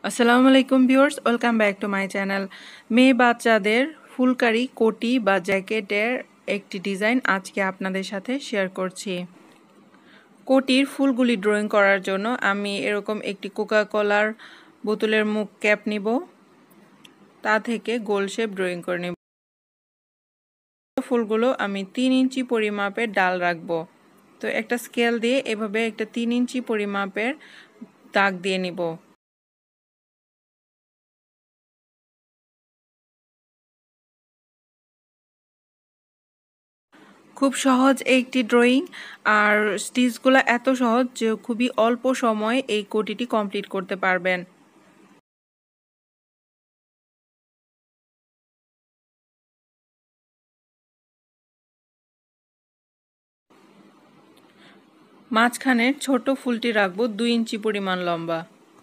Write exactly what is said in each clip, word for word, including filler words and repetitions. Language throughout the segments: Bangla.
আসসালামু আলাইকুম viewers, welcome back to my channel. মেয়ে বাচ্চাদের ফুলকারি কোটি বা জ্যাকেটের একটি ডিজাইন আজকে আপনাদের সাথে শেয়ার করছি। কোটির ফুলগুলি ড্রয়িং করার জন্য আমি এরকম একটি কোকা কোলার বোতলের মুখ ক্যাপ নিব, তা থেকে গোল শেপ ড্রয়িং করে নেব। ফুলগুলো আমি তিন ইঞ্চি পরিমাপের ডাল রাখবো। তো একটা স্কেল দিয়ে এভাবে একটা তিন ইঞ্চি পরিমাপের দাগ দিয়ে নিব। খুব সহজ একটি ড্রয়িং, আর স্টিচগুলো এত সহজ যে খুবই অল্প সময়ে এই কোটিটি কমপ্লিট করতে পারবেন। মাঝখানের ছোট ফুলটি রাখবো দুই ইঞ্চি পরিমাণ লম্বা।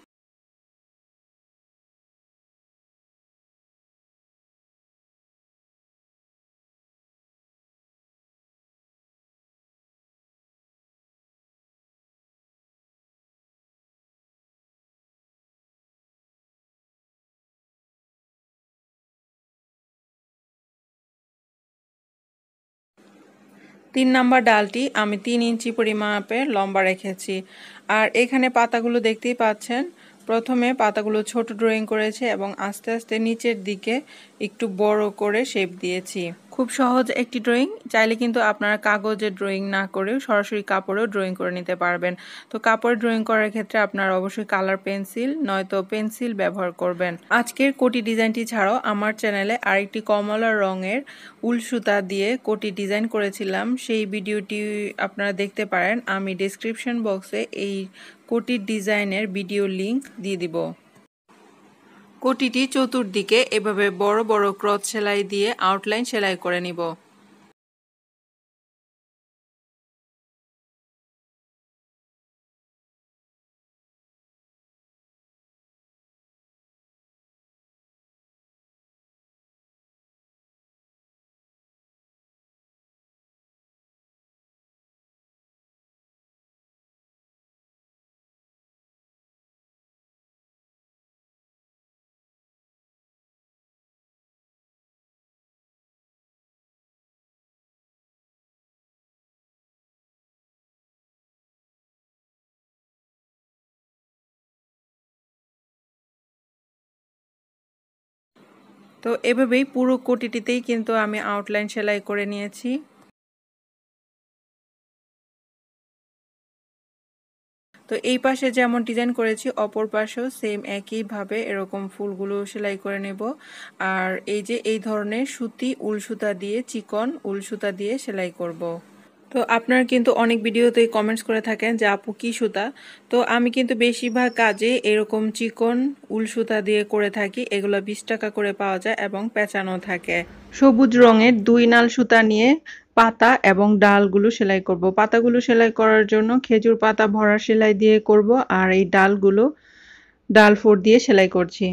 তিন নাম্বার ডালটি আমি তিন ইঞ্চি পরিমাপের লম্বা রেখেছি। আর এখানে পাতাগুলো দেখতেই পাচ্ছেন, প্রথমে পাতাগুলো ছোট ড্রয়িং করেছে এবং আস্তে আস্তে নিচের দিকে একটু বড় করে শেপ দিয়েছি। খুব সহজ একটি ড্রয়িং, চাইলে কিন্তু আপনারা কাগজে ড্রয়িং না করেও সরাসরি কাপড়েও ড্রয়িং করে নিতে পারবেন। তো কাপড়ে ড্রয়িং করার ক্ষেত্রে আপনারা অবশ্যই কালার পেন্সিল নয়তো পেন্সিল ব্যবহার করবেন। আজকের কোটি ডিজাইনটি ছাড়াও আমার চ্যানেলে আরেকটি কমলা রঙের উল সুতা দিয়ে কোটি ডিজাইন করেছিলাম, সেই ভিডিওটি আপনারা দেখতে পারেন। আমি ডেসক্রিপশন বক্সে এই কোটির ডিজাইনের ভিডিও লিংক দিয়ে দিব। কোটিটি চতুর্দিকে এভাবে বড় বড় ক্রস সেলাই দিয়ে আউটলাইন সেলাই করে নিব। তো এভাবেই পুরো কোটিটিতেই কিন্তু আমি আউটলাইন সেলাই করে নিয়েছি। তো এই পাশে যেমন ডিজাইন করেছি অপর পাশেও সেম একইভাবে এরকম ফুলগুলো সেলাই করে নেব। আর এই যে এই ধরনের সুতি উল সুতা দিয়ে, চিকন উল সুতা দিয়ে সেলাই করব। তো আপনারা কিন্তু অনেক ভিডিওতেই কমেন্টস করে থাকেন যে আপু কী সুতা। তো আমি কিন্তু বেশিরভাগ কাজে এরকম চিকন উল সুতা দিয়ে করে থাকি। এগুলো বিশ টাকা করে পাওয়া যায় এবং পেঁচানো থাকে। সবুজ রঙের দুই নাল সুতা নিয়ে পাতা এবং ডালগুলো সেলাই করব। পাতাগুলো সেলাই করার জন্য খেজুর পাতা ভরা সেলাই দিয়ে করব, আর এই ডালগুলো ডাল ফোর দিয়ে সেলাই করছি।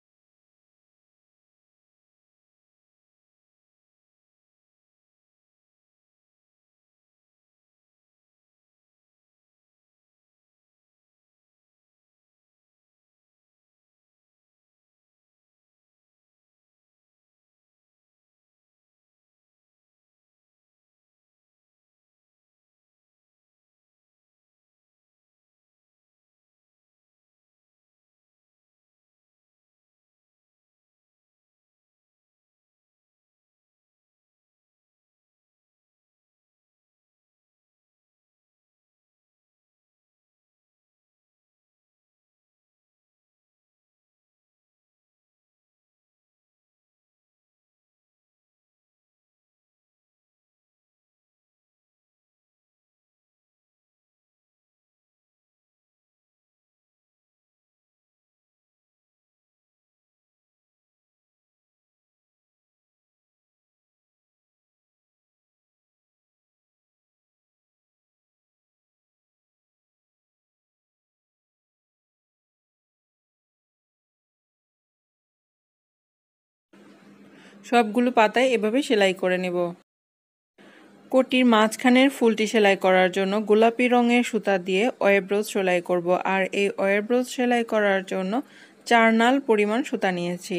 সবগুলো পাতায় এভাবে সেলাই করে নেব। কোটির মাঝখানের ফুলটি সেলাই করার জন্য গোলাপি রঙের সুতা দিয়ে ওয়েব্রোজ সেলাই করব। আর এই ওয়েব্রোজ সেলাই করার জন্য চার নাল পরিমাণ সুতা নিয়েছি।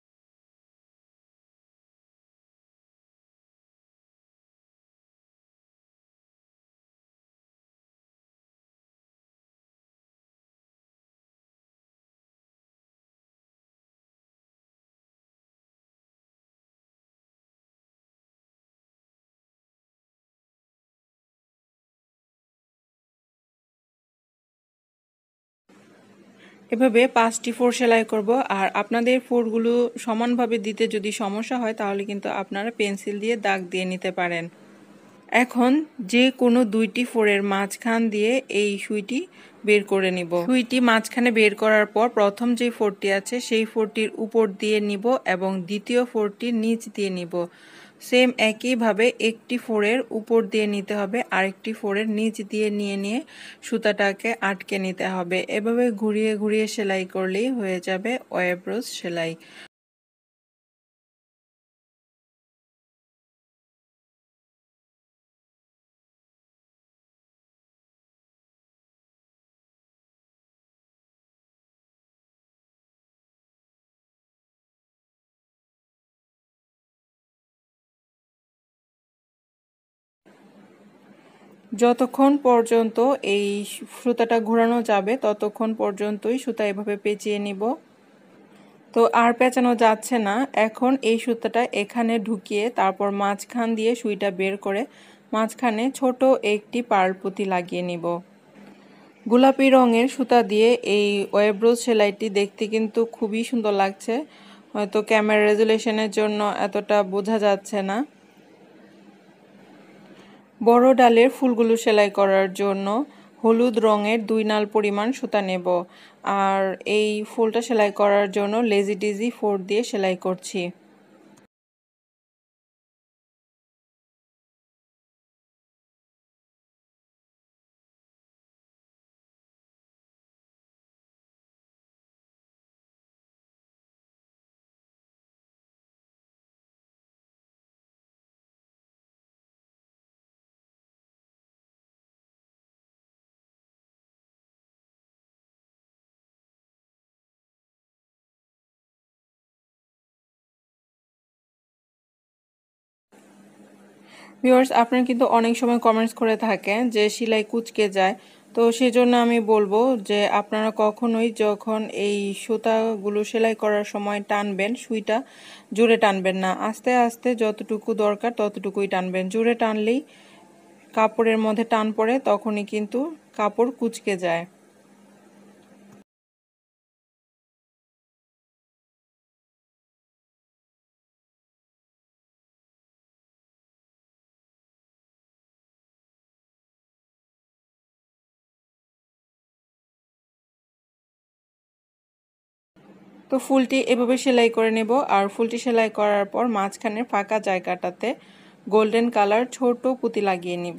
এভাবে পাঁচটি ফোর সেলাই করব। আর আপনাদের ফোরগুলো সমানভাবে দিতে যদি সমস্যা হয় তাহলে কিন্তু আপনারা পেন্সিল দিয়ে দাগ দিয়ে নিতে পারেন। এখন যে কোনো দুইটি ফোরের মাঝখান দিয়ে এই সুইটি বের করে নিব। সুইটি মাঝখানে বের করার পর প্রথম যে ফোরটি আছে সেই ফোরটির উপর দিয়ে নিব এবং দ্বিতীয় ফোরটির নিচ দিয়ে নিব। সেম একইভাবে একটি ফোরের উপর দিয়ে নিতে হবে, আরেকটি ফোরের নিচ দিয়ে নিয়ে নিয়ে সুতাটাকে আটকে নিতে হবে। এভাবে ঘুরিয়ে ঘুরিয়ে সেলাই করলেই হয়ে যাবে ওয়েব রোজ সেলাই। যতক্ষণ পর্যন্ত এই সুতাটা ঘোরানো যাবে ততক্ষণ পর্যন্তই সুতা এভাবে পেঁচিয়ে নিব। তো আর পেঁচানো যাচ্ছে না। এখন এই সুতাটা এখানে ঢুকিয়ে তারপর মাঝখান দিয়ে সুইটা বের করে মাঝখানে ছোট একটি পার্ল পুঁতি লাগিয়ে নিব। গোলাপি রঙের সুতা দিয়ে এই ওয়েব রোজ সেলাইটি দেখতে কিন্তু খুবই সুন্দর লাগছে। হয়তো ক্যামেরা রেজুলেশনের জন্য এতটা বোঝা যাচ্ছে না। বড় ডালের ফুলগুলো সেলাই করার জন্য হলুদ রঙের দুই নাল পরিমাণ সুতা নেব। আর এই ফুলটা সেলাই করার জন্য লেজি ডিজি ফোর দিয়ে সেলাই করছি। ভিউয়ার্স, আপনারা কিন্তু অনেক সময় কমেন্টস করে থাকেন যে সেলাই কুঁচকে যায়। তো সেজন্য আমি বলবো যে আপনারা কখনোই যখন এই সুতাগুলো সেলাই করার সময় টানবেন, সুইটা জোরে টানবেন না, আস্তে আস্তে যতটুকু দরকার ততটুকুই টানবেন। জোরে টানলেই কাপড়ের মধ্যে টান পড়ে, তখনই কিন্তু কাপড় কুঁচকে যায়। তো ফুলটি এভাবে সেলাই করে নেব। আর ফুলটি সেলাই করার পর মাঝখানে ফাঁকা জায়গাটাতে গোল্ডেন কালার ছোট পুঁতি লাগিয়ে নিব।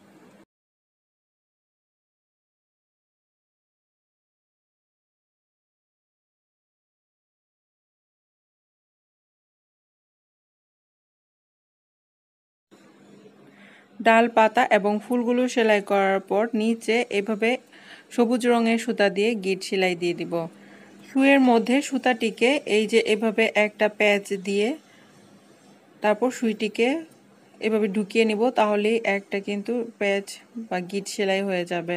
ডাল পাতা এবং ফুলগুলো সেলাই করার পর নিচে এভাবে সবুজ রঙের সুতা দিয়ে গিট সেলাই দিয়ে দিব। সুইয়ের মধ্যে সুতাটিকে এই যে এভাবে একটা প্যাচ দিয়ে তারপর সুইটিকে এভাবে ঢুকিয়ে নিব, তাহলেই একটা কিন্তু প্যাচ বা গিট সেলাই হয়ে যাবে।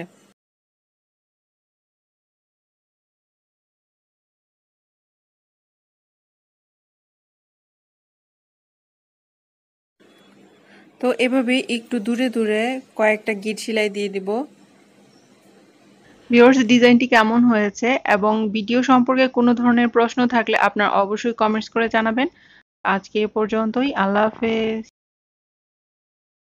তো এভাবে একটু দূরে দূরে কয়েকটা গিট সেলাই দিয়ে দিব। ভিউয়ার্স, ডিজাইনটি কেমন হয়েছে এবং ভিডিও সম্পর্কে কোনো ধরনের প্রশ্ন থাকলে আপনারা অবশ্যই কমেন্টস করে জানাবেন। আজকে এ পর্যন্তই। আল্লাহ হাফেজ।